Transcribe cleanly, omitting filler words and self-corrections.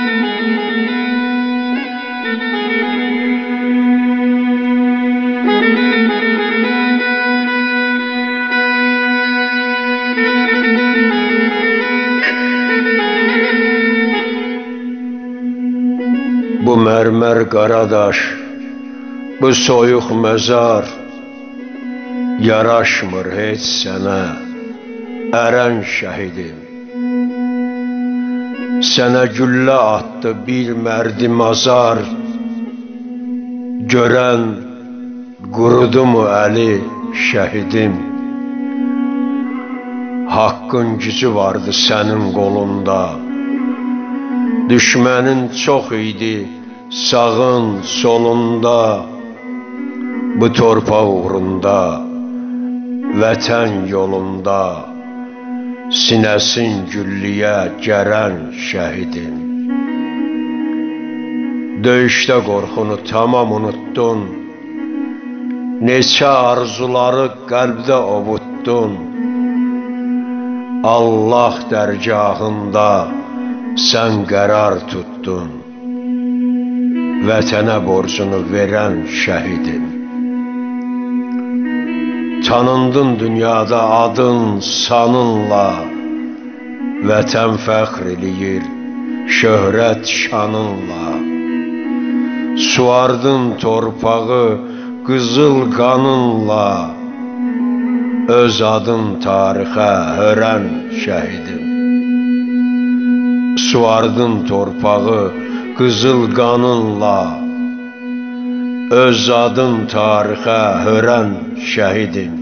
Bu mərmər qaradaş, bu soyuq məzar yaraşmır heç sənə, ərən şəhidim. Sənə güllə atdı bir mərdi mazar, görən qurudu mu əli şəhidim. Haqqın gücü vardı sənin qolunda, düşmənin çox idi sağın solunda. Bu torpaq uğrunda, vətən yolunda, sinəsin güllüyə gərən şəhidim. Döyüşdə qorxunu tamam unuttun, neçə arzuları qəlbdə ovutdun. Allah dərgahında sən qərar tutdun, vətənə borcunu verən şəhidim. Tanındın dünyada adın sanınla, vətən fəxr eləyir şöhrət şanınla. Suardın torpağı qızıl qanınla, öz adın tarixə hörən şəhidim. Suardın torpağı qızıl qanınla, öz adın tarixə hörən şəhidim.